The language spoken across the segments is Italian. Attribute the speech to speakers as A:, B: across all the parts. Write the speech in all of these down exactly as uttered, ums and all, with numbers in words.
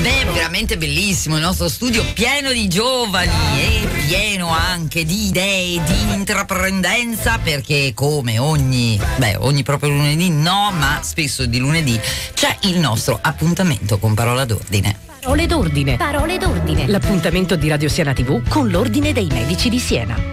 A: Beh, veramente bellissimo il nostro studio, pieno di giovani e pieno anche di idee, di intraprendenza, perché come ogni, beh, ogni proprio lunedì no, ma spesso di lunedì c'è il nostro appuntamento con Parola d'Ordine.
B: Parole d'Ordine. Parole d'Ordine. L'appuntamento di Radio Siena tivù con l'Ordine dei Medici di Siena.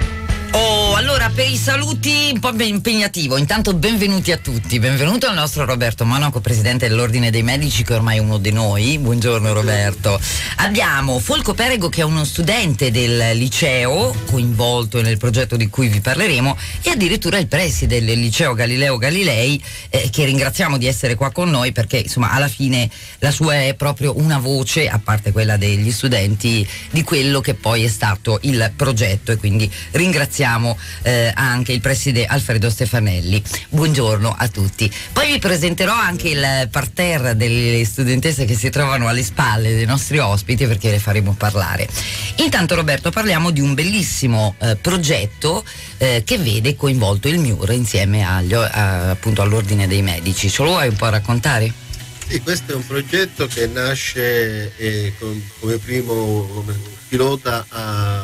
A: Oh, allora per i saluti un po' impegnativo. Intanto benvenuti a tutti. Benvenuto al nostro Roberto Monaco, presidente dell'Ordine dei Medici, che ormai è uno di noi. Buongiorno Roberto. Abbiamo Folco Perego, che è uno studente del liceo coinvolto nel progetto di cui vi parleremo, e addirittura il preside del liceo Galileo Galilei, eh, che ringraziamo di essere qua con noi, perché insomma alla fine la sua è proprio una voce, a parte quella degli studenti, di quello che poi è stato il progetto, e quindi ringraziamo Eh, anche il preside Alfredo Stefanelli. Buongiorno a tutti. Poi vi presenterò anche il parterre delle studentesse che si trovano alle spalle dei nostri ospiti, perché le faremo parlare. Intanto Roberto, parliamo di un bellissimo eh, progetto eh, che vede coinvolto il M I U R insieme agli, a, appunto all'Ordine dei Medici. Ce lo vuoi un po' raccontare?
C: Sì, questo è un progetto che nasce eh, con, come primo come pilota a,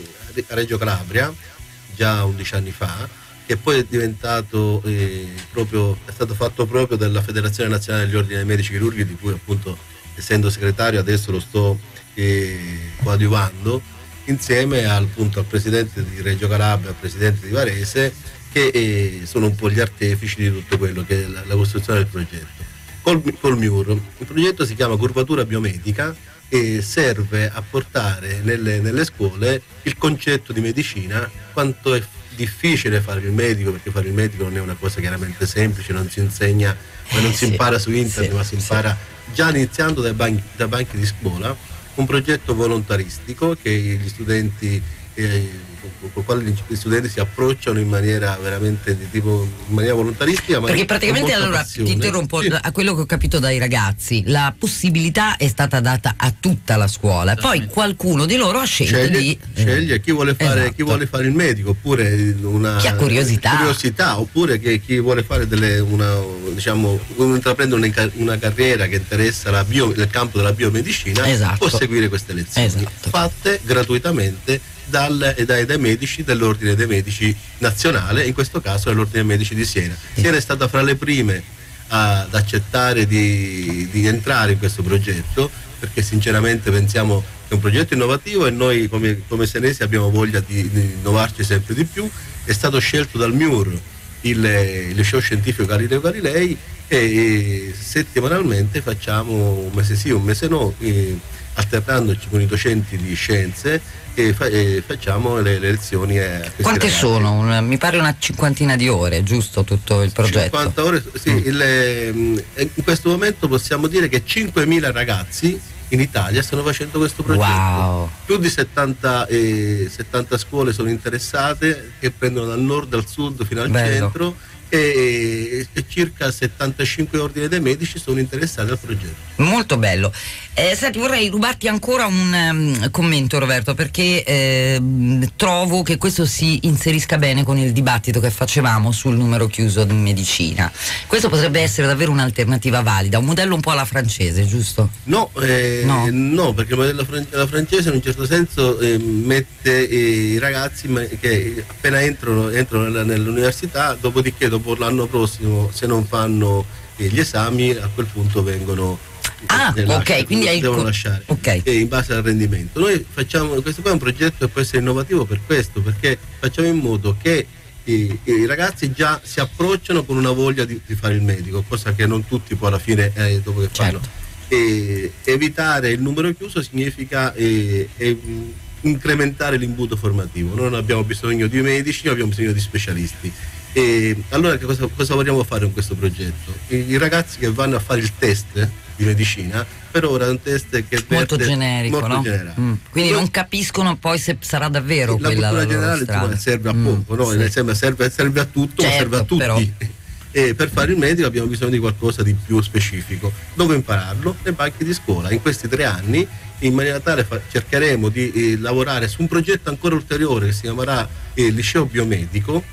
C: a Reggio Calabria già undici anni fa, che poi è diventato eh, proprio, è stato fatto proprio dalla Federazione Nazionale degli Ordini dei Medici Chirurghi, di cui appunto, essendo segretario, adesso lo sto eh, coadiuvando, insieme al, appunto, al presidente di Reggio Calabria, al presidente di Varese, che eh, sono un po' gli artefici di tutto quello che è la, la costruzione del progetto. Col, col M I U R, il progetto si chiama Curvatura Biomedica e serve a portare nelle, nelle scuole il concetto di medicina, quanto è difficile fare il medico, perché fare il medico non è una cosa chiaramente semplice, non si insegna, ma non si
A: sì,
C: impara su internet,
A: sì,
C: ma si impara sì. già iniziando dai banchi, da banchi di scuola, un progetto volontaristico che gli studenti eh, con il quale gli studenti si approcciano in maniera veramente di tipo in maniera volontaristica, ma
A: perché praticamente, allora
C: passione.
A: ti interrompo,
C: sì.
A: a quello che ho capito dai ragazzi, la possibilità è stata data a tutta la scuola, poi qualcuno di loro ha scelto
C: sceglie,
A: di
C: sceglie chi vuole fare
A: esatto.
C: chi vuole fare il medico, oppure una
A: chi ha curiosità,
C: curiosità oppure che chi vuole fare delle una diciamo intraprendere una, una carriera che interessa la bio, nel campo della biomedicina,
A: esatto.
C: può seguire queste lezioni
A: esatto.
C: fatte gratuitamente Dal, dai, dai medici dell'Ordine dei Medici Nazionale, in questo caso dell'Ordine dei Medici di Siena. Siena è stata fra le prime ad accettare di, di entrare in questo progetto, perché sinceramente pensiamo che è un progetto innovativo e noi come, come senesi abbiamo voglia di, di innovarci sempre di più. È stato scelto dal M I U R il, il liceo scientifico Galileo Galilei e, e settimanalmente facciamo un mese sì, un mese no, eh, alternandoci con i docenti di scienze, e, fa, e facciamo le, le lezioni a questi
A: Quante
C: ragazzi.
A: sono? Una, mi pare una cinquantina di ore, giusto, tutto il progetto?
C: cinquanta ore, sì, mm. il, in questo momento possiamo dire che cinquemila ragazzi in Italia stanno facendo questo progetto.
A: Wow.
C: Più di settanta, eh, settanta scuole sono interessate, che prendono dal nord al sud fino al
A: Bello.
C: centro, e, e circa settantacinque ordini dei medici sono interessati al progetto.
A: Molto bello. Eh, senti, vorrei rubarti ancora un um, commento, Roberto, perché eh, trovo che questo si inserisca bene con il dibattito che facevamo sul numero chiuso di medicina. Questo potrebbe essere davvero un'alternativa valida, un modello un po' alla francese, giusto?
C: No, eh,
A: no.
C: no, perché il modello fran- la francese in un certo senso eh, mette eh, i ragazzi che appena entrano, entrano nella, nell'università, dopodiché dopo l'anno prossimo, se non fanno eh, gli esami, a quel punto vengono
A: Ah,
C: eh,
A: ok,
C: lasciano,
A: quindi hai
C: devono
A: co-
C: lasciare
A: okay.
C: eh, in base al rendimento. Noi facciamo, questo qua è un progetto che può essere innovativo per questo, perché facciamo in modo che i, i ragazzi già si approcciano con una voglia di, di fare il medico, cosa che non tutti poi alla fine eh, dopo che fanno.
A: Certo.
C: E, evitare il numero chiuso significa eh, eh, incrementare l'imbuto formativo. Noi non abbiamo bisogno di medici, abbiamo bisogno di specialisti. E allora che cosa, cosa vogliamo fare con questo progetto? I, i ragazzi che vanno a fare il test di medicina, per ora è un test che
A: molto
C: verte,
A: generico,
C: molto
A: no?
C: generale.
A: Mm. Quindi
C: Noi,
A: non capiscono poi se sarà davvero
C: la
A: quella la
C: cultura
A: loro
C: generale serve a
A: mm,
C: poco, no?
A: sì.
C: serve, serve, serve a tutto,
A: certo,
C: ma serve a tutti.
A: Però.
C: E per fare il medico abbiamo bisogno di qualcosa di più specifico. Dove impararlo? Nei banchi di scuola. In questi tre anni, in maniera tale, fa- cercheremo di eh, lavorare su un progetto ancora ulteriore che si chiamerà eh, Liceo Biomedico,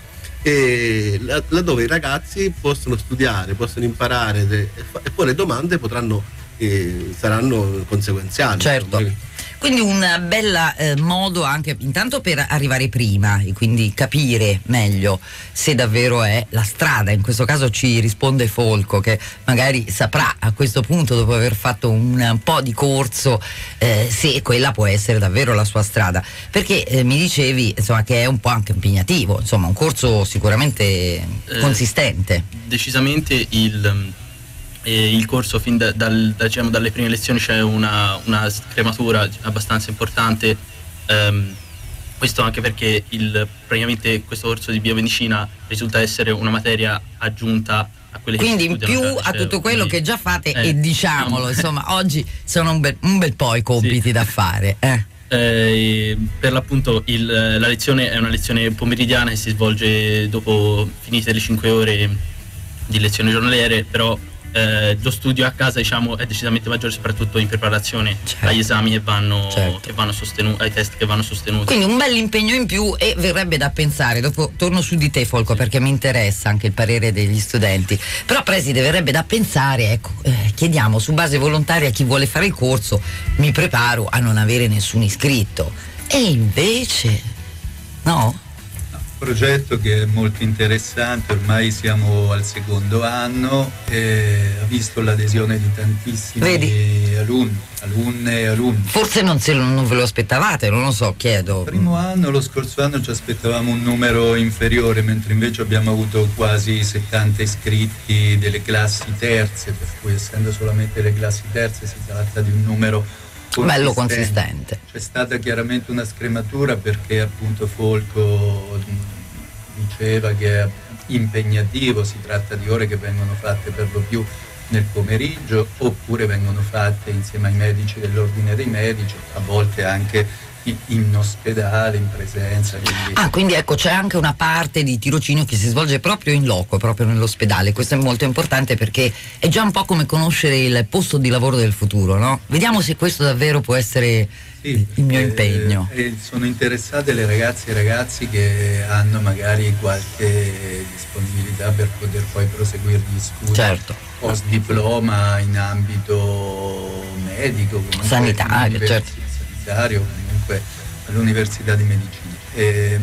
C: e laddove i ragazzi possono studiare, possono imparare de, e poi le domande potranno eh, saranno conseguenziali.
A: Certo.
C: Insomma.
A: Quindi un bel eh, modo anche intanto per arrivare prima e quindi capire meglio se davvero è la strada. In questo caso ci risponde Folco, che magari saprà a questo punto, dopo aver fatto un, un po' di corso, eh, se quella può essere davvero la sua strada, perché eh, mi dicevi insomma che è un po' anche impegnativo, insomma un corso sicuramente eh, consistente.
D: Decisamente il E il corso fin da, dal, da, diciamo, dalle prime lezioni c'è una, una scrematura abbastanza importante, ehm, questo anche perché il, praticamente questo corso di biomedicina risulta essere una materia aggiunta a quelle
A: quindi
D: che
A: in più a tutto quello
D: quindi,
A: che già fate
D: eh,
A: e diciamolo no. Insomma oggi sono un bel, un bel po' i compiti sì. da fare eh.
D: Eh, per l'appunto il, la lezione è una lezione pomeridiana che si svolge dopo finite le cinque ore di lezioni giornaliere, però Eh, lo studio a casa diciamo è decisamente maggiore, soprattutto in preparazione certo. agli esami che vanno, certo. che vanno sostenuti, ai test che vanno sostenuti.
A: Quindi un bel impegno in più, e verrebbe da pensare, dopo torno su di te Folco, sì. perché mi interessa anche il parere degli studenti, però preside, verrebbe da pensare, ecco, eh, chiediamo su base volontaria a chi vuole fare il corso, mi preparo a non avere nessun iscritto, e invece no?
E: Progetto che è molto interessante, ormai siamo al secondo anno e ha visto l'adesione di tantissimi Vedi? alunni, alunne e alunni.
A: Forse non, se, non ve lo aspettavate, non lo so, chiedo.
E: Il primo anno, lo scorso anno ci aspettavamo un numero inferiore, mentre invece abbiamo avuto quasi settanta iscritti delle classi terze, per cui essendo solamente le classi terze si tratta di un numero consistente.
A: Bello consistente.
E: C'è stata chiaramente una scrematura perché appunto Folco diceva che è impegnativo, si tratta di ore che vengono fatte per lo più nel pomeriggio oppure vengono fatte insieme ai medici dell'ordine dei medici, a volte anche in ospedale, in presenza. Quindi...
A: Ah, quindi ecco, c'è anche una parte di tirocinio che si svolge proprio in loco, proprio nell'ospedale. Questo è molto importante perché è già un po' come conoscere il posto di lavoro del futuro, no? Vediamo se questo davvero può essere sì, il mio eh, impegno.
E: Eh, sono interessate le ragazze e i ragazzi che hanno magari qualche disponibilità per poter poi proseguire gli studi.
A: Certo.
E: Post diploma in ambito medico,
A: sanitario, certo.
E: sanitario, comunque all'Università di Medicina. E,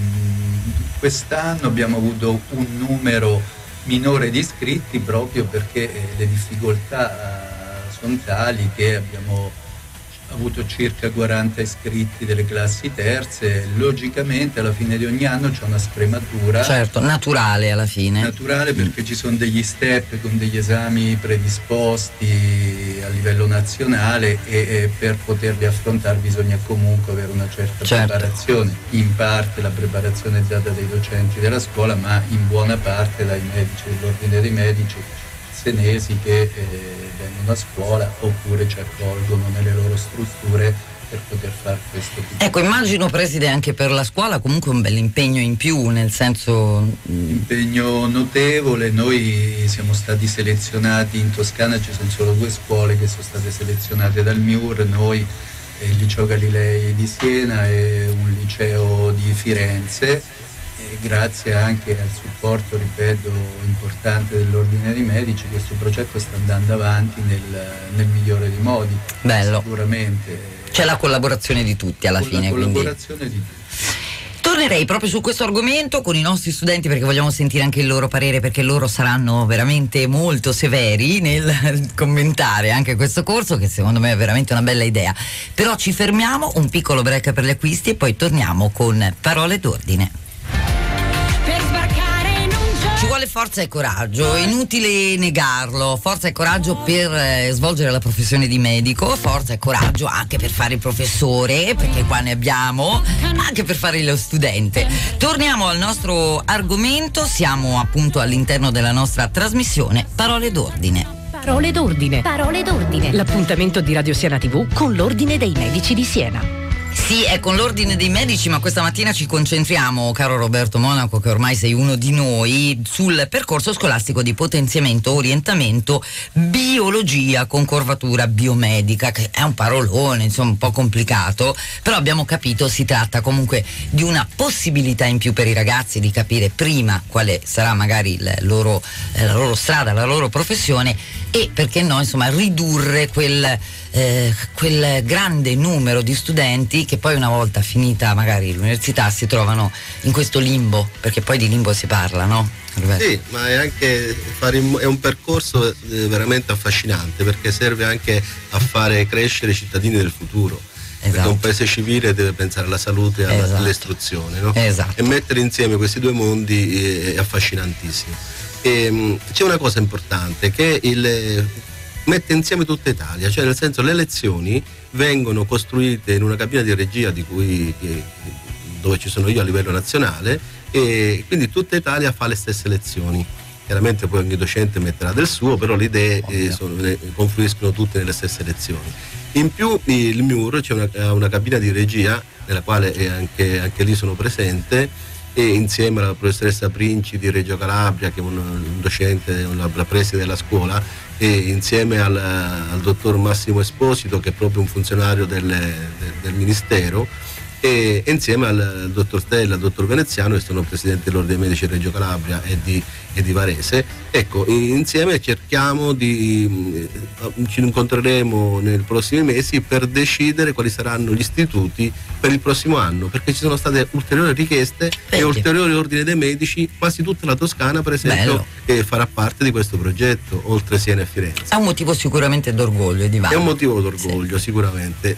E: quest'anno abbiamo avuto un numero minore di iscritti proprio perché le difficoltà sono tali che abbiamo avuto circa quaranta iscritti delle classi terze, logicamente alla fine di ogni anno c'è una scrematura.
A: Certo, naturale alla fine.
E: Naturale perché mm. ci sono degli step con degli esami predisposti a livello nazionale e, e per poterli affrontare bisogna comunque avere una certa certo. preparazione. In parte la preparazione è data dai docenti della scuola, ma in buona parte dai medici dell'ordine dei medici senesi che eh, vengono a scuola oppure ci accolgono nelle loro strutture per poter fare questo tipo.
A: Ecco, immagino preside anche per la scuola comunque un bel impegno in più, nel senso...
E: Impegno notevole, noi siamo stati selezionati in Toscana, ci sono solo due scuole che sono state selezionate dal M I U R, noi eh, il Liceo Galilei di Siena e un liceo di Firenze. E grazie anche al supporto, ripeto, importante dell'ordine dei medici, questo progetto sta andando avanti nel, nel migliore dei modi.
A: Bello.
E: Sicuramente.
A: C'è la collaborazione di tutti alla
E: con
A: fine.
E: La collaborazione
A: quindi...
E: di tutti.
A: Tornerei proprio su questo argomento con i nostri studenti perché vogliamo sentire anche il loro parere, perché loro saranno veramente molto severi nel commentare anche questo corso, che secondo me è veramente una bella idea. Però ci fermiamo, un piccolo break per gli acquisti e poi torniamo con parole d'ordine. Ci vuole forza e coraggio, è inutile negarlo, forza e coraggio per eh, svolgere la professione di medico, forza e coraggio anche per fare il professore, perché qua ne abbiamo, anche per fare lo studente. Torniamo al nostro argomento, siamo appunto all'interno della nostra trasmissione Parole d'ordine.
B: Parole d'ordine. Parole d'ordine. L'appuntamento di Radio Siena tivù con l'Ordine dei Medici di Siena.
A: Sì, è con l'ordine dei medici, ma questa mattina ci concentriamo, caro Roberto Monaco, che ormai sei uno di noi, sul percorso scolastico di potenziamento, orientamento, biologia con curvatura biomedica, che è un parolone, insomma, un po' complicato, però abbiamo capito si tratta comunque di una possibilità in più per i ragazzi di capire prima quale sarà magari il loro, la loro strada, la loro professione e, perché no, insomma, ridurre quel, eh, quel grande numero di studenti che poi una volta finita magari l'università si trovano in questo limbo, perché poi di limbo si parla, no?
C: Sì, ma è anche fare in, è un percorso veramente affascinante, perché serve anche a fare crescere i cittadini del futuro. Esatto. Perché un paese civile deve pensare alla salute e alla, esatto. all'istruzione, no?
A: Esatto.
C: E mettere insieme questi due mondi è affascinantissimo. E, mh, c'è una cosa importante che il mette insieme tutta Italia, cioè nel senso le lezioni vengono costruite in una cabina di regia di cui, che, dove ci sono io a livello nazionale, e quindi tutta Italia fa le stesse lezioni. Chiaramente poi ogni docente metterà del suo, però le idee eh, sono, eh, confluiscono tutte nelle stesse lezioni. In più il M I U R c'è una, una cabina di regia nella quale anche, anche lì sono presente, e insieme alla professoressa Princi di Reggio Calabria, che è un, un docente, una, la preside della scuola, e insieme al, al dottor Massimo Esposito, che è proprio un funzionario del, del, del Ministero, e, e insieme al, al dottor Stella, al dottor Veneziano, che sono presidente dell'Ordine dei Medici di Reggio Calabria e di, e di Varese. Ecco, insieme cerchiamo di, ci incontreremo nei prossimi mesi per decidere quali saranno gli istituti per il prossimo anno, perché ci sono state ulteriori richieste e ulteriori ordini dei medici, quasi tutta la Toscana per esempio, che farà parte di questo progetto, oltre Siena e Firenze.
A: È un motivo sicuramente d'orgoglio e di vanto.
C: È un motivo d'orgoglio, sì. Sicuramente,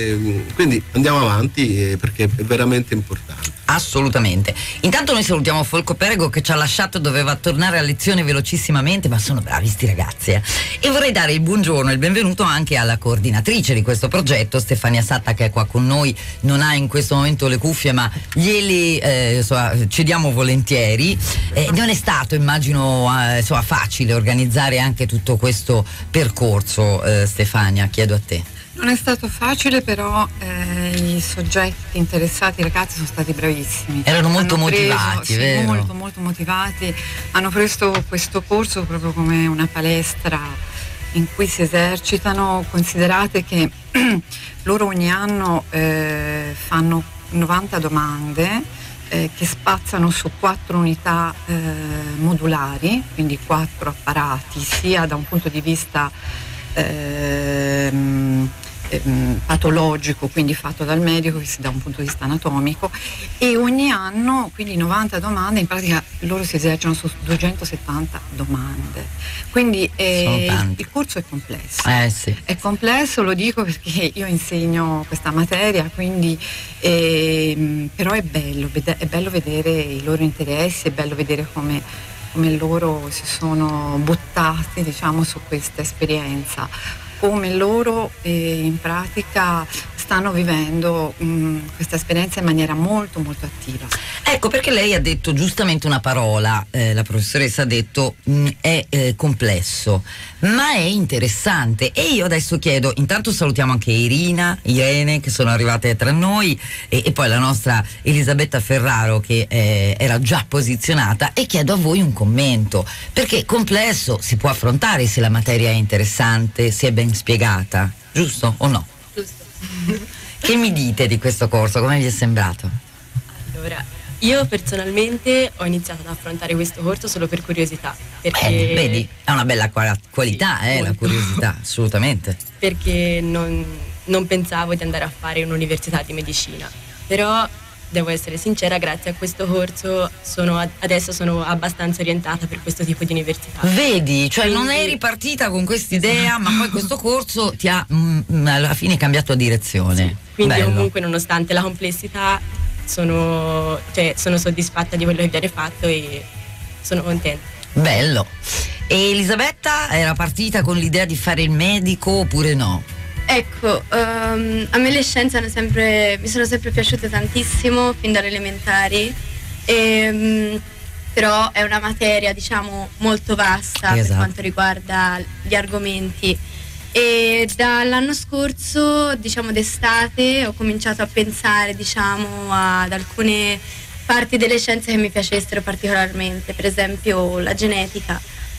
C: e quindi andiamo avanti eh, perché è veramente importante.
A: Assolutamente. Intanto noi salutiamo Folco Perego, che ci ha lasciato, doveva tornare a lezione velocissimamente, ma sono bravi sti ragazzi eh. E vorrei dare il buongiorno e il benvenuto anche alla coordinatrice di questo progetto, Stefania Satta, che è qua con noi. Non ha in questo momento le cuffie, ma glieli eh, insomma, cediamo volentieri. Eh, non è stato, immagino, eh, insomma, facile organizzare anche tutto questo percorso, eh, Stefania, chiedo a te.
F: Non è stato facile, però eh, i soggetti interessati, i ragazzi, sono stati bravissimi.
A: Erano molto
F: hanno
A: motivati,
F: preso,
A: vero?
F: Sì, molto, molto motivati. Hanno preso questo corso proprio come una palestra in cui si esercitano. Considerate che loro ogni anno eh, fanno novanta domande eh, che spaziano su quattro unità eh, modulari, quindi quattro apparati, sia da un punto di vista Ehm, ehm, patologico, quindi fatto dal medico, che si da un punto di vista anatomico, e ogni anno quindi novanta domande, in pratica loro si esercitano su duecentosettanta domande, quindi eh, il, il corso è complesso.
A: Eh, sì.
F: È complesso, lo dico perché io insegno questa materia, quindi eh, però è bello, è bello vedere i loro interessi, è bello vedere come come loro si sono buttati, diciamo, su questa esperienza, come loro eh, in pratica stanno vivendo mh, questa esperienza in maniera molto molto attiva.
A: Ecco, perché lei ha detto giustamente una parola, eh, la professoressa ha detto mh, è eh, complesso, ma è interessante. E io adesso chiedo, intanto salutiamo anche Irina, Irene, che sono arrivate tra noi, e, e poi la nostra Elisabetta Ferraro, che eh, era già posizionata, e chiedo a voi un commento, perché complesso si può affrontare se la materia è interessante, se è ben spiegata, giusto o no?
G: Giusto.
A: Che mi dite di questo corso? Come vi è sembrato?
G: Allora, io personalmente ho iniziato ad affrontare questo corso solo per curiosità, perché
A: Bene, vedi, è una bella qualità, sì, eh, la curiosità, assolutamente.
G: Perché non, non pensavo di andare a fare un'università di medicina, però devo essere sincera, grazie a questo corso sono, adesso sono abbastanza orientata per questo tipo di università.
A: Vedi, cioè
G: Quindi,
A: non eri partita con quest'idea, ma poi questo corso ti ha mh, alla fine cambiato direzione.
G: Sì. Quindi
A: Bello.
G: Comunque, nonostante la complessità, sono, cioè, sono soddisfatta di quello che viene fatto e sono contenta.
A: Bello. E Elisabetta era partita con l'idea di fare il medico oppure no?
H: Ecco, um, a me le scienze hanno sempre, mi sono sempre piaciute tantissimo, fin dalle elementari, e, um, però è una materia, diciamo, molto vasta, esatto, per quanto riguarda gli argomenti, E dall'anno scorso, diciamo d'estate, ho cominciato a pensare, diciamo, ad alcune parti delle scienze che mi piacessero particolarmente, per esempio la genetica.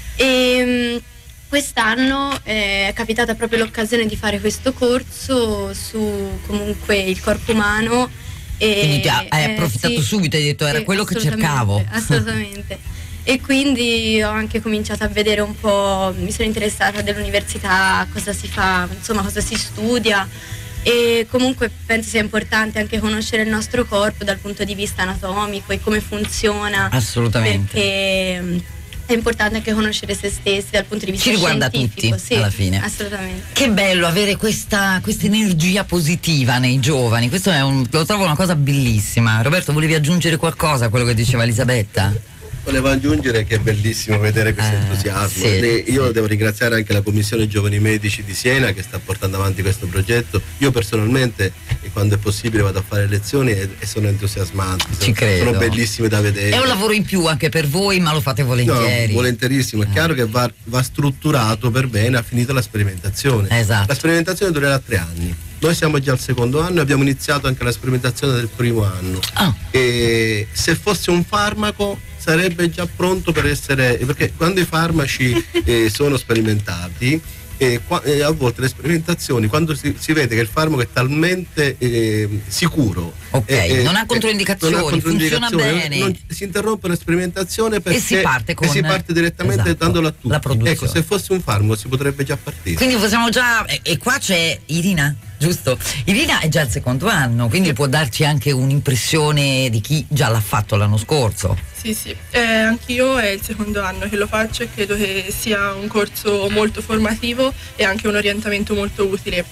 H: E quest'anno è capitata proprio l'occasione di fare questo corso su comunque il corpo umano. E,
A: quindi ti ha, hai approfittato
H: eh, sì,
A: subito, hai detto era
H: sì,
A: quello che cercavo.
H: Assolutamente. E quindi ho anche cominciato a vedere un po', mi sono interessata dell'università, cosa si fa, insomma cosa si studia, e comunque penso sia importante anche conoscere il nostro corpo dal punto di vista anatomico e come funziona.
A: Assolutamente.
H: Perché è importante anche conoscere se stessi dal punto di vista
A: ci riguarda
H: scientifico.
A: tutti,
H: sì,
A: alla fine.
H: Assolutamente.
A: Che bello avere questa energia positiva nei giovani, questo è un, lo trovo una cosa bellissima. Roberto, volevi aggiungere qualcosa a quello che diceva Elisabetta?
C: Volevo aggiungere che è bellissimo vedere questo
A: eh,
C: entusiasmo.
A: sì,
C: e io
A: sì.
C: devo ringraziare anche la Commissione Giovani Medici di Siena che sta portando avanti questo progetto. Io personalmente, quando è possibile, vado a fare lezioni e, e sono entusiasmanti,
A: Ci
C: sono,
A: credo.
C: sono bellissimi da vedere.
A: È un lavoro in più anche per voi, ma lo fate volentieri.
C: No, volentierissimo. È
A: eh.
C: chiaro che va, va strutturato per bene, ha finito la sperimentazione.
A: Esatto.
C: La sperimentazione durerà tre anni. Noi siamo già al secondo anno e abbiamo iniziato anche la sperimentazione del primo anno.
A: Ah.
C: E se fosse un farmaco sarebbe già pronto per essere, perché quando i farmaci eh, sono sperimentati, eh, qua, eh, a volte le sperimentazioni, quando si, si vede che il farmaco è talmente eh, sicuro,
A: ok,
C: eh,
A: non ha controindicazioni,
C: non ha
A: funziona bene,
C: non, si interrompe la sperimentazione perché
A: e si parte, con,
C: e si parte direttamente
A: esatto,
C: dandolo a tutti.
A: la produzione.
C: Ecco, se fosse un farmaco si potrebbe già partire.
A: Quindi possiamo già, e, e qua c'è Irina, giusto? Irina è già il secondo anno, quindi può darci anche un'impressione di chi già l'ha fatto l'anno scorso.
I: Sì, sì, eh, anch'io è il secondo anno che lo faccio e credo che sia un corso molto formativo e anche un orientamento molto utile.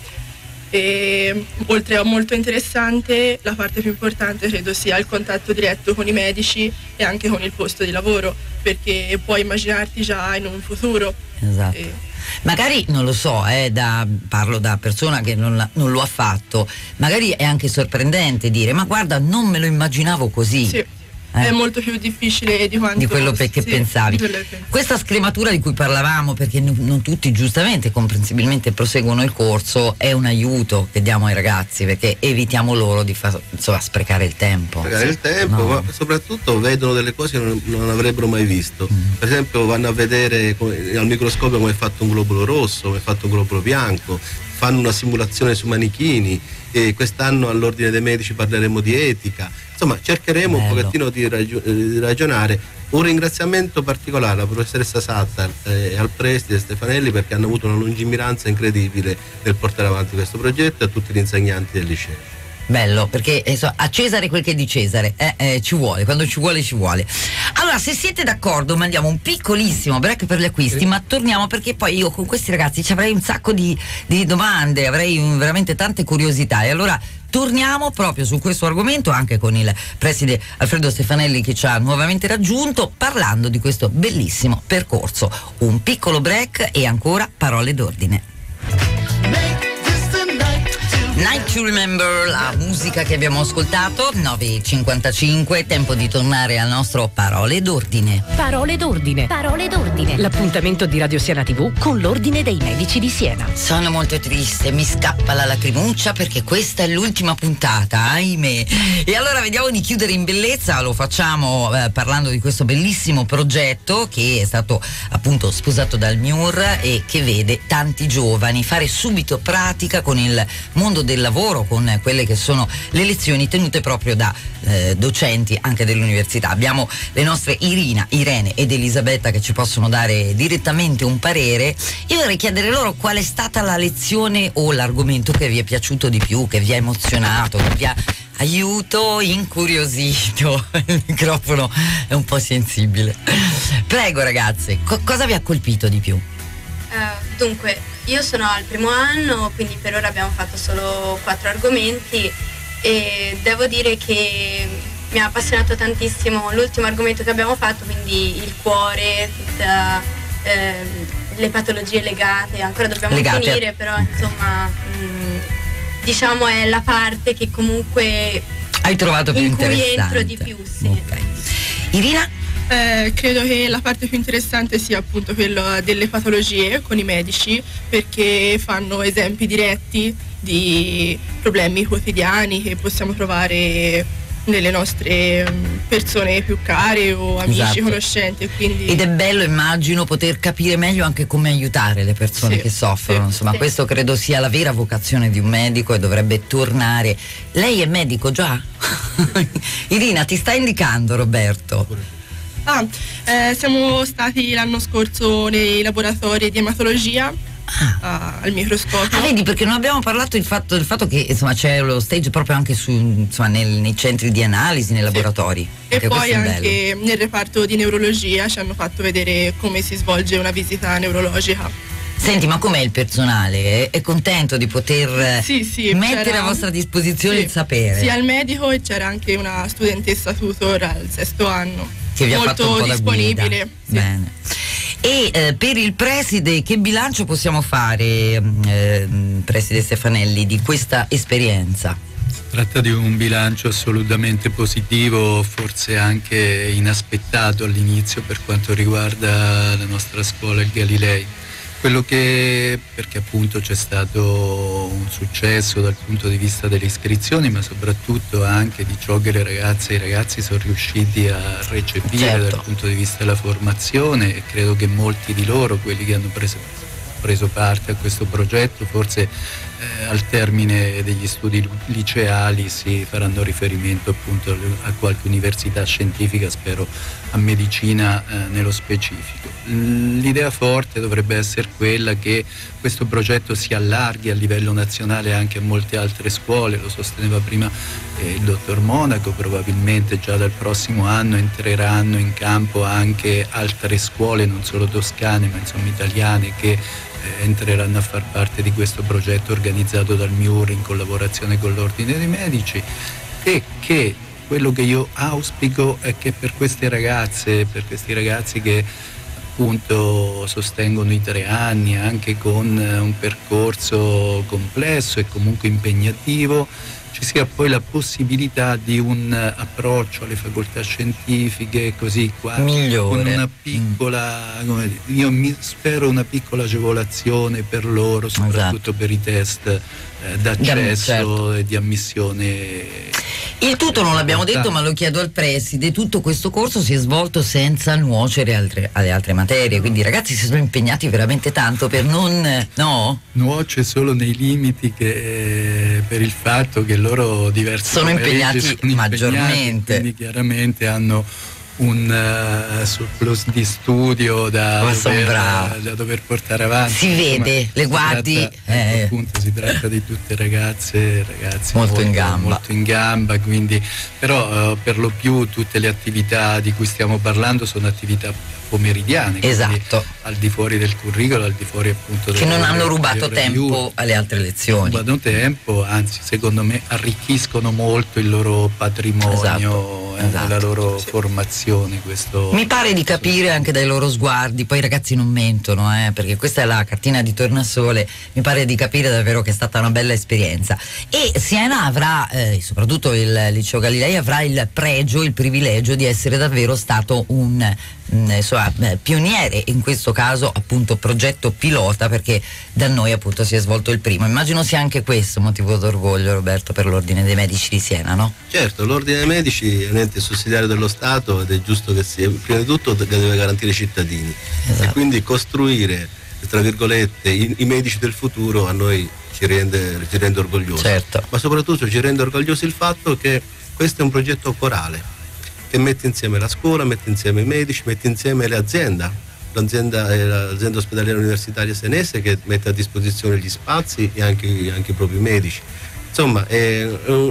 I: E, oltre a molto interessante, la parte più importante credo sia il contatto diretto con i medici e anche con il posto di lavoro, perché puoi immaginarti già in un futuro.
A: Esatto.
I: E,
A: magari non lo so, eh, da, parlo da persona che non, la, non lo ha fatto, magari è anche sorprendente dire ma guarda non me lo immaginavo così.
I: sì.
A: Eh.
I: È molto più difficile di quanto
A: di quello che
I: sì,
A: pensavi.
I: Quello che penso.
A: Questa scrematura di cui parlavamo, perché non, non tutti giustamente comprensibilmente proseguono il corso, è un aiuto che diamo ai ragazzi perché evitiamo loro di far, insomma, sprecare il tempo.
C: Sprecare il tempo,
A: no.
C: ma soprattutto vedono delle cose che non, non avrebbero mai visto. Mm. Per esempio vanno a vedere come, al microscopio come è fatto un globulo rosso, come è fatto un globulo bianco, fanno una simulazione su manichini. E quest'anno all'Ordine dei Medici parleremo di etica, insomma cercheremo Bello. un pochettino di, ragio- di ragionare. Un ringraziamento particolare alla professoressa Satta e al preside Stefanelli perché hanno avuto una lungimiranza incredibile nel portare avanti questo progetto e a tutti gli insegnanti del liceo.
A: Bello, perché insomma, a Cesare quel che è di Cesare, eh, eh, ci vuole, quando ci vuole ci vuole. Allora, se siete d'accordo, mandiamo un piccolissimo break per gli acquisti, sì. ma torniamo perché poi io con questi ragazzi ci avrei un sacco di, di domande, avrei un, veramente tante curiosità e allora torniamo proprio su questo argomento anche con il preside Alfredo Stefanelli che ci ha nuovamente raggiunto parlando di questo bellissimo percorso. Un piccolo break e ancora parole d'ordine. Night to Remember, la musica che abbiamo ascoltato, nove e cinquantacinque, tempo di tornare al nostro Parole d'Ordine.
B: Parole d'Ordine. Parole d'Ordine. L'appuntamento di Radio Siena tivù con l'Ordine dei Medici di Siena.
A: Sono molto triste, mi scappa la lacrimuccia perché questa è l'ultima puntata, ahimè. E allora vediamo di chiudere in bellezza, lo facciamo eh, parlando di questo bellissimo progetto che è stato appunto sposato dal M I U R e che vede tanti giovani fare subito pratica con il mondo del lavoro, con quelle che sono le lezioni tenute proprio da eh, docenti anche dell'università. Abbiamo le nostre Irina, Irene ed Elisabetta che ci possono dare direttamente un parere. Io vorrei chiedere loro qual è stata la lezione o l'argomento che vi è piaciuto di più, che vi ha emozionato, che vi ha aiuto, incuriosito. Il microfono è un po' sensibile. Prego ragazze, co- cosa vi ha colpito di più?
H: Uh, dunque, io sono al primo anno, quindi per ora abbiamo fatto solo quattro argomenti e devo dire che mi ha appassionato tantissimo l'ultimo argomento che abbiamo fatto, quindi il cuore, tutte eh, le patologie legate, ancora dobbiamo legate. finire, però insomma mh, diciamo è la parte che comunque
A: hai trovato più
H: in cui
A: interessante.
H: entro di più, sì.
A: Okay. Irina?
I: Eh, credo che la parte più interessante sia appunto quella delle patologie con i medici, perché fanno esempi diretti di problemi quotidiani che possiamo trovare nelle nostre persone più care o amici, esatto, conoscenti, quindi...
A: Ed è bello, immagino, poter capire meglio anche come aiutare le persone, sì, che soffrono, sì, insomma, sì. Questo credo sia la vera vocazione di un medico e dovrebbe tornare. Lei è medico già? Irina, ti sta indicando Roberto?
I: Ah, eh, siamo stati l'anno scorso nei laboratori di ematologia. Ah. Uh, al microscopio.
A: Ah, vedi, perché non abbiamo parlato del fatto, del fatto che insomma c'è lo stage proprio anche su, insomma, nel, nei centri di analisi, nei laboratori.
I: Sì. E poi anche nel reparto di neurologia ci hanno fatto vedere come si svolge una visita neurologica.
A: Senti, ma com'è il personale? È, è contento di poter
I: sì, sì,
A: mettere a vostra disposizione sì, il sapere?
I: Sia il medico, e c'era anche una studentessa tutor al sesto anno,
A: che vi ha
I: molto
A: fatto un po'
I: disponibile.
A: Da sì. Bene. E eh, per il preside, che bilancio possiamo fare, eh, preside Stefanelli, di questa esperienza?
E: Si tratta di un bilancio assolutamente positivo, forse anche inaspettato all'inizio per quanto riguarda la nostra scuola, il Galilei. Quello che, perché appunto c'è stato un successo dal punto di vista delle iscrizioni, ma soprattutto anche di ciò che le ragazze e i ragazzi sono riusciti a recepire, certo, dal punto di vista della formazione, e credo che molti di loro, quelli che hanno preso, preso parte a questo progetto, forse eh, al termine degli studi liceali si faranno riferimento appunto a qualche università scientifica, spero a medicina eh, nello specifico. L'idea forte dovrebbe essere quella che questo progetto si allarghi a livello nazionale anche a molte altre scuole, lo sosteneva prima eh, il dottor Monaco, probabilmente già dal prossimo anno entreranno in campo anche altre scuole, non solo toscane ma insomma italiane, che eh, entreranno a far parte di questo progetto organizzato dal M I U R in collaborazione con l'Ordine dei Medici, e che quello che io auspico è che per queste ragazze, per questi ragazzi che appunto sostengono i tre anni anche con un percorso complesso e comunque impegnativo, ci sia poi la possibilità di un approccio alle facoltà scientifiche così qua,
A: migliore,
E: con una piccola, mm. come dire, io mi spero una piccola agevolazione per loro, soprattutto, esatto, per i test eh, d'accesso, certo, e di ammissione.
A: Il tutto non l'abbiamo detto, ma lo chiedo al preside: tutto questo corso si è svolto senza nuocere altre, alle altre materie, quindi i ragazzi si sono impegnati veramente tanto per non... no?
E: Nuoce solo nei limiti che eh, per il fatto che loro diversi
A: sono impegnati sono maggiormente,
E: impegnati, quindi chiaramente hanno un uh, surplus di studio da dover, da dover portare avanti.
A: Si vede, insomma, le guardi,
E: tratta, eh. ecco, appunto, si tratta di tutte ragazze, ragazzi
A: molto, molto in gamba,
E: molto in gamba, quindi però uh, per lo più tutte le attività di cui stiamo parlando sono attività pomeridiane,
A: esatto,
E: al di fuori del curriculum, al di fuori appunto
A: che non hanno rubato tempo alle altre lezioni.
E: Non rubano tempo, anzi secondo me arricchiscono molto il loro patrimonio, esatto, eh, esatto, la loro sì, formazione. Questo
A: mi pare di capire anche dai loro sguardi, poi i ragazzi non mentono, eh, perché questa è la cartina di tornasole, mi pare di capire davvero che è stata una bella esperienza. E Siena avrà, eh, soprattutto il Liceo Galilei, avrà il pregio, il privilegio di essere davvero stato un Insomma, pioniere, in questo caso appunto progetto pilota, perché da noi appunto si è svolto il primo. Immagino sia anche questo motivo d'orgoglio, Roberto, per l'Ordine dei Medici di Siena, no?
C: Certo, l'Ordine dei Medici è un ente sussidiario dello Stato ed è giusto che sia, prima di tutto deve garantire i cittadini, esatto, e quindi costruire, tra virgolette, i, i medici del futuro a noi ci rende, ci rende orgogliosi,
A: certo,
C: ma soprattutto ci rende orgogliosi il fatto che questo è un progetto corale che mette insieme la scuola, mette insieme i medici, mette insieme le aziende. L'azienda è l'azienda ospedaliera universitaria senese, che mette a disposizione gli spazi e anche, anche i propri medici. Insomma, è,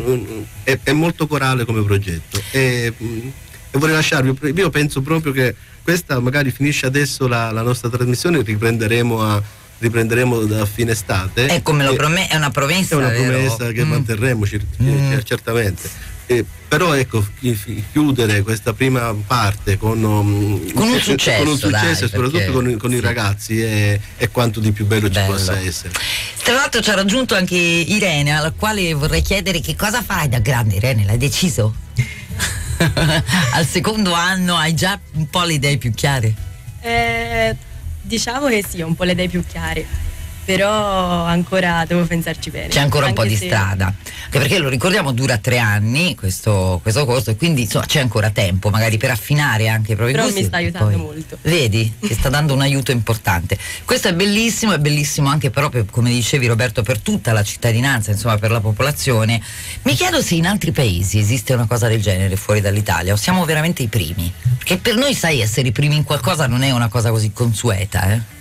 C: è, è molto corale come progetto. E, e vorrei lasciarvi, io penso proprio che questa magari finisce adesso la, la nostra trasmissione, riprenderemo a riprenderemo da fine estate.
A: È come lo prom- è una promessa.
C: È una promessa
A: vero?
C: che mm. manterremo mm. certamente. Eh, però ecco, chiudere questa prima parte con, um,
A: con un successo,
C: con un successo
A: dai,
C: e soprattutto
A: perché,
C: con, con
A: sì,
C: i ragazzi è, è quanto di più bello, bello ci possa essere.
A: Tra l'altro ci ha raggiunto anche Irene, alla quale vorrei chiedere che cosa farai da grande. Irene, l'hai deciso? Al secondo anno hai già un po' le idee più chiare?
G: Eh, diciamo che sì, ho un po' le idee più chiare, però ancora devo pensarci bene.
A: C'è ancora un
G: Anche
A: po' di
G: se...
A: strada, anche perché lo ricordiamo dura tre anni questo, questo corso, e quindi insomma c'è ancora tempo magari per affinare anche i propri
G: però
A: gusti.
G: mi sta aiutando
A: Poi,
G: molto.
A: vedi, ti sta dando un aiuto importante. Questo è bellissimo, è bellissimo anche proprio, come dicevi Roberto, per tutta la cittadinanza, insomma per la popolazione. Mi chiedo se in altri paesi esiste una cosa del genere fuori dall'Italia, o siamo veramente i primi, perché per noi, sai, essere i primi in qualcosa non è una cosa così consueta, eh?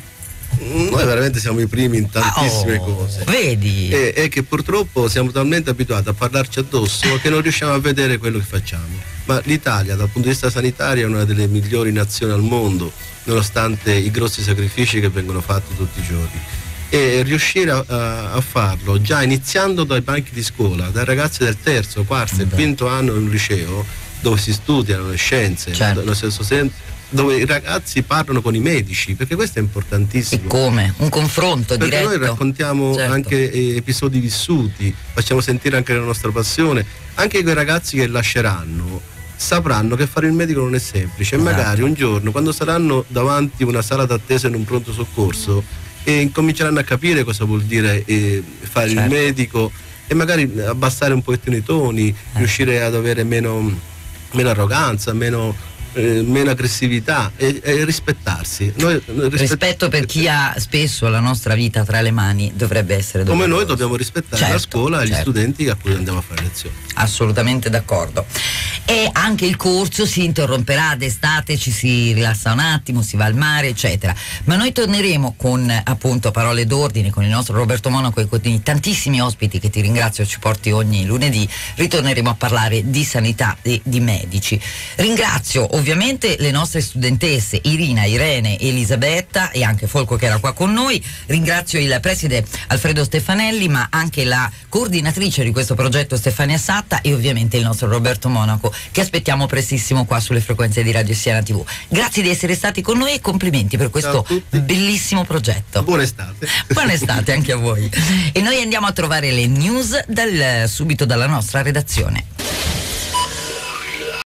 C: Noi veramente siamo i primi in tantissime
A: oh,
C: cose.
A: Vedi?
C: E, e che purtroppo siamo talmente abituati a parlarci addosso che non riusciamo a vedere quello che facciamo. Ma l'Italia dal punto di vista sanitario è una delle migliori nazioni al mondo, nonostante i grossi sacrifici che vengono fatti tutti i giorni. E riuscire a, a, a farlo già iniziando dai banchi di scuola, dai ragazzi del terzo, quarto e quinto anno in un liceo, dove si studiano le scienze,
A: certo.
C: nel senso sen- dove i ragazzi parlano con i medici, perché questo è importantissimo.
A: E come? Un confronto
C: perché
A: diretto.
C: noi raccontiamo certo. anche eh, episodi vissuti, facciamo sentire anche la nostra passione. Anche quei ragazzi che lasceranno sapranno che fare il medico non è semplice, esatto. e magari un giorno, quando saranno davanti una sala d'attesa in un pronto soccorso, e incominceranno a capire cosa vuol dire eh, fare certo. il medico, e magari abbassare un pochettino i toni, eh. riuscire ad avere meno, meno arroganza, meno Eh, meno aggressività e, e rispettarsi. Noi,
A: rispetto per chi ha spesso la nostra vita tra le mani dovrebbe essere doveroso.
C: Come noi dobbiamo rispettare
A: certo,
C: la scuola e
A: certo.
C: gli studenti a cui andiamo a fare lezioni.
A: Assolutamente d'accordo. E anche il corso si interromperà d'estate, ci si rilassa un attimo, si va al mare, eccetera. Ma noi torneremo con appunto parole d'ordine con il nostro Roberto Monaco e con i tantissimi ospiti che ti ringrazio ci porti ogni lunedì. Ritorneremo a parlare di sanità e di medici. Ringrazio ovviamente le nostre studentesse Irina, Irene, Elisabetta e anche Folco che era qua con noi. Ringrazio il preside Alfredo Stefanelli, ma anche la coordinatrice di questo progetto Stefania Satta e ovviamente il nostro Roberto Monaco, che aspettiamo prestissimo qua sulle frequenze di Radio Siena tivù. Grazie di essere stati con noi e complimenti per questo bellissimo progetto.
C: Buona estate.
A: Buona estate anche a voi. E noi andiamo a trovare le news dal, subito dalla nostra redazione.